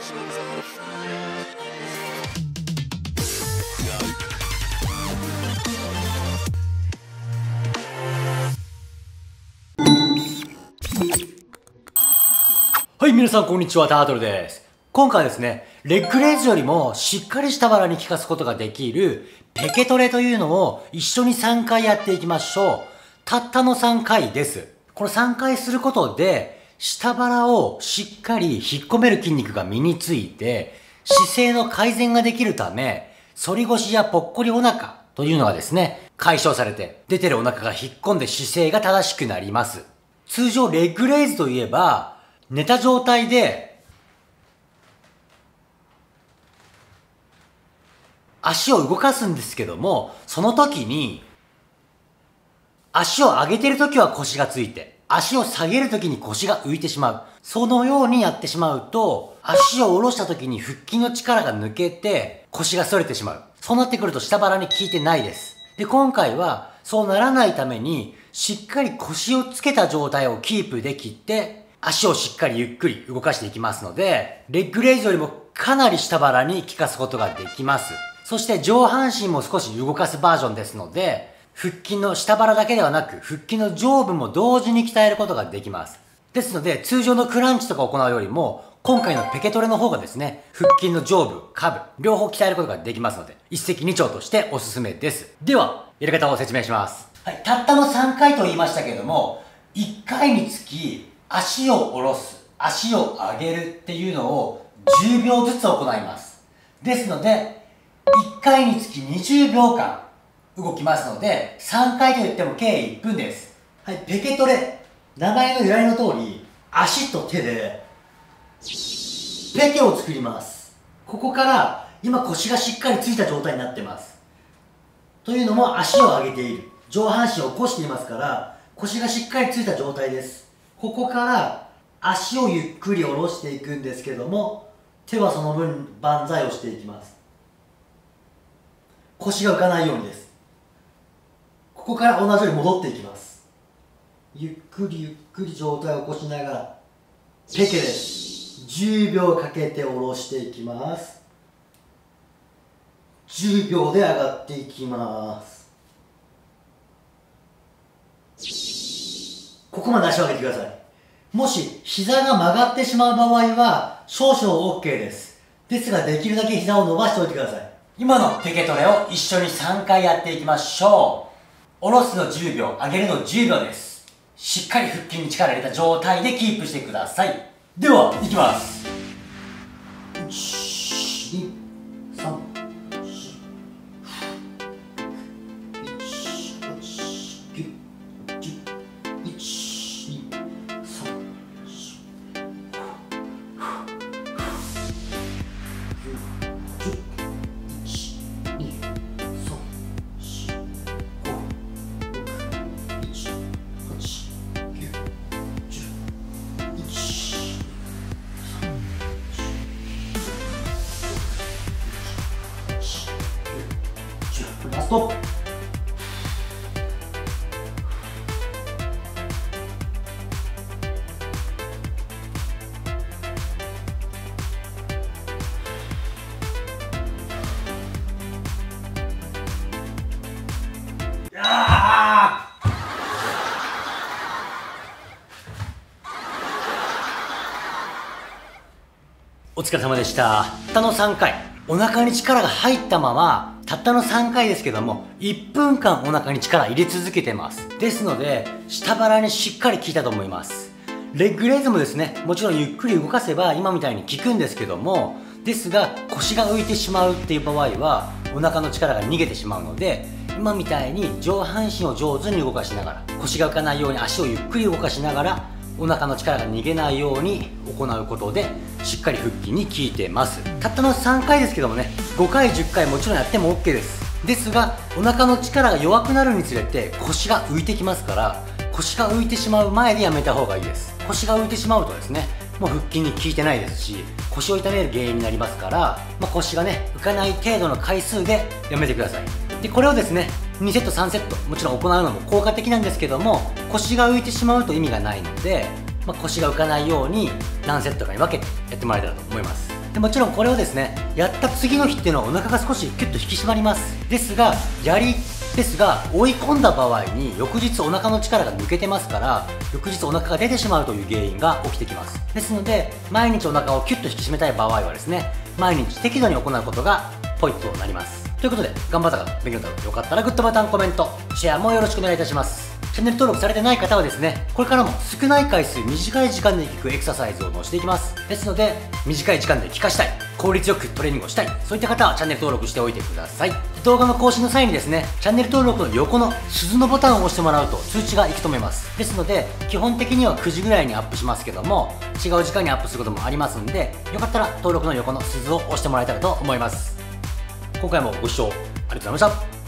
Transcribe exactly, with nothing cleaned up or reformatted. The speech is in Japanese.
はい、皆さんこんにちは、タートルです。今回はですね、レッグレイズよりもしっかり下腹に効かすことができるペケトレというのを一緒にさんかいやっていきましょう。たったのさんかいです。このさんかいすることで、下腹をしっかり引っ込める筋肉が身について、姿勢の改善ができるため、反り腰やぽっこりお腹というのがですね、解消されて、出てるお腹が引っ込んで姿勢が正しくなります。通常レッグレイズといえば、寝た状態で足を動かすんですけども、その時に足を上げてる時は腰がついて、足を下げる時に腰が浮いてしまう。そのようにやってしまうと、足を下ろした時に腹筋の力が抜けて腰が反れてしまう。そうなってくると下腹に効いてないです。で、今回はそうならないためにしっかり腰をつけた状態をキープできて、足をしっかりゆっくり動かしていきますので、レッグレイズよりもかなり下腹に効かすことができます。そして上半身も少し動かすバージョンですので、腹筋の下腹だけではなく、腹筋の上部も同時に鍛えることができます。ですので、通常のクランチとか行うよりも、今回のペケトレの方がですね、腹筋の上部、下部、両方鍛えることができますので、一石二鳥としておすすめです。では、やり方を説明します。はい、たったのさんかいと言いましたけれども、いっかいにつき、足を下ろす、足を上げるっていうのをじゅうびょうずつ行います。ですので、いっかいにつきにじゅうびょうかん動きますので、さんかいといっても計いっぷんです。はい、ペケトレ。名前の由来の通り、足と手で、ペケを作ります。ここから、今腰がしっかりついた状態になってます。というのも足を上げている。上半身を起こしていますから、腰がしっかりついた状態です。ここから足をゆっくり下ろしていくんですけども、手はその分万歳をしていきます。腰が浮かないようにです。ここから同じように戻っていきます。ゆっくりゆっくり状態を起こしながら、ペケです。じゅうびょうかけて下ろしていきます。じゅうびょうで上がっていきます。ここまで足を上げてください。もし膝が曲がってしまう場合は少々 オーケー です。ですができるだけ膝を伸ばしておいてください。今のペケトレを一緒にさんかいやっていきましょう。下ろすのじゅうびょう、上げるのじゅうびょうです。しっかり腹筋に力を入れた状態でキープしてください。では、いきます。いち、に、さん、ラスト。お疲れ様でした。たったのさんかい。お腹に力が入ったまま、たったのさんかいですけども、いっぷんかんお腹に力入れ続けてます。ですので、下腹にしっかり効いたと思います。レッグレイズもですね、もちろんゆっくり動かせば今みたいに効くんですけども、ですが腰が浮いてしまうっていう場合は、お腹の力が逃げてしまうので、今みたいに上半身を上手に動かしながら、腰が浮かないように足をゆっくり動かしながら、お腹の力が逃げないように行うことでしっかり腹筋に効いてます。たったのさんかいですけどもね、ごかいじゅっかいもちろんやっても オーケー です。ですがお腹の力が弱くなるにつれて腰が浮いてきますから、腰が浮いてしまう前でやめた方がいいです。腰が浮いてしまうとですね、もう腹筋に効いてないですし、腰を痛める原因になりますから、まあ、腰がね浮かない程度の回数でやめてください。でこれをですねにセットさんセットもちろん行うのも効果的なんですけども、腰が浮いてしまうと意味がないので、まあ、腰が浮かないように何セットかに分けてやってもらえたらと思います。 でもちろんこれをですねやった次の日っていうのはお腹が少しキュッと引き締まります。ですがやりですが追い込んだ場合に翌日お腹の力が抜けてますから、翌日お腹が出てしまうという原因が起きてきます。ですので毎日お腹をキュッと引き締めたい場合はですね、毎日適度に行うことがポイントとなります。ということで頑張った方、勉強になったらよかったらグッドボタン、コメント、シェアもよろしくお願いいたします。チャンネル登録されてない方はですね、これからも少ない回数短い時間で効くエクササイズを載せていきます。ですので短い時間で効かしたい、効率よくトレーニングをしたい、そういった方はチャンネル登録しておいてください。動画の更新の際にですね、チャンネル登録の横の鈴のボタンを押してもらうと通知が行き止めます。ですので基本的にはくじぐらいにアップしますけども、違う時間にアップすることもありますんで、よかったら登録の横の鈴を押してもらえたらと思います。今回もご視聴ありがとうございました。